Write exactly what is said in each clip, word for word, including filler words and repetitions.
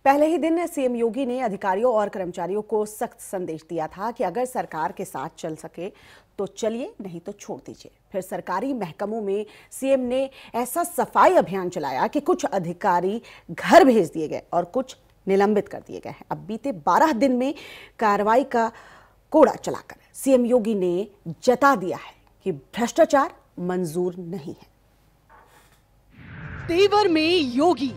पहले ही दिन सीएम योगी ने अधिकारियों और कर्मचारियों को सख्त संदेश दिया था कि अगर सरकार के साथ चल सके तो चलिए, नहीं तो छोड़ दीजिए। फिर सरकारी महकमों में सीएम ने ऐसा सफाई अभियान चलाया कि कुछ अधिकारी घर भेज दिए गए और कुछ निलंबित कर दिए गए हैं। अब बीते बारह दिन में कार्रवाई का कोड़ा चलाकर सीएम योगी ने जता दिया है कि भ्रष्टाचार मंजूर नहीं है। तेवर में योगी।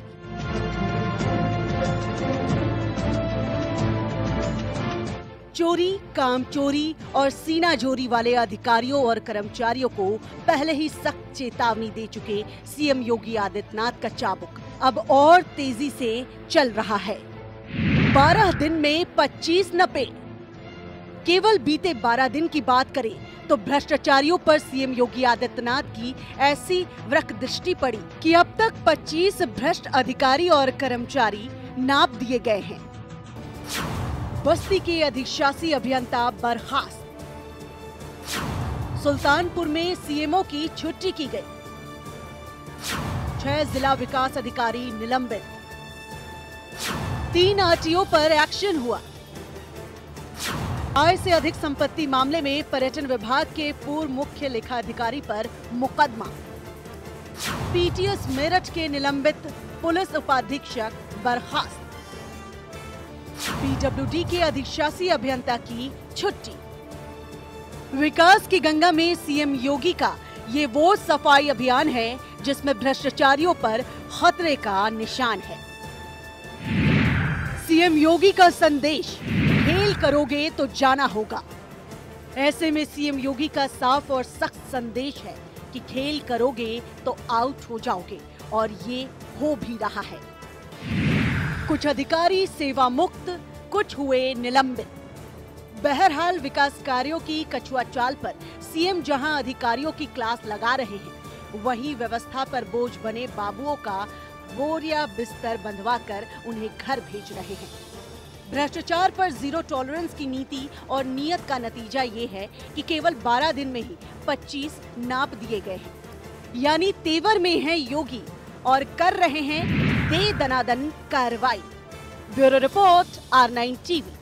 चोरी, काम चोरी और सीना जोरी वाले अधिकारियों और कर्मचारियों को पहले ही सख्त चेतावनी दे चुके सीएम योगी आदित्यनाथ का चाबुक अब और तेजी से चल रहा है। बारह दिन में पच्चीस नपे। केवल बीते बारह दिन की बात करें तो भ्रष्टाचारियों पर सीएम योगी आदित्यनाथ की ऐसी वृक दृष्टि पड़ी कि अब तक पच्चीस भ्रष्ट अधिकारी और कर्मचारी नाप दिए गए हैं। बस्ती के अधिशासी अभियंता बर्खास्त। सुल्तानपुर में सीएमओ की छुट्टी की गई। छह जिला विकास अधिकारी निलंबित। तीन आरटीओ पर एक्शन हुआ। आय से अधिक संपत्ति मामले में पर्यटन विभाग के पूर्व मुख्य लेखाधिकारी पर मुकदमा। पीटीएस मेरठ के निलंबित पुलिस उपाधीक्षक बर्खास्त। पीडब्ल्यूडी के अधिशासी अभियंता की छुट्टी। विकास की गंगा में सीएम योगी का ये वो सफाई अभियान है जिसमें भ्रष्टाचारियों पर खतरे का निशान है। सीएम योगी का संदेश, खेल करोगे तो जाना होगा। ऐसे में सीएम योगी का साफ और सख्त संदेश है कि खेल करोगे तो आउट हो जाओगे, और ये हो भी रहा है। कुछ अधिकारी सेवा मुक्त, कुछ हुए निलंबित। बहरहाल विकास कार्यों की कछुआ चाल पर सीएम जहां अधिकारियों की क्लास लगा रहे हैं, वहीं व्यवस्था पर बोझ बने बाबुओं का बोरिया बिस्तर बंधवाकर उन्हें घर भेज रहे हैं। भ्रष्टाचार पर जीरो टॉलरेंस की नीति और नियत का नतीजा ये है कि केवल बारह दिन में ही पच्चीस नाप दिए गए हैं। यानी तेवर में है योगी और कर रहे हैं दे दनादन कार्रवाई। Bureau report, R nine TV.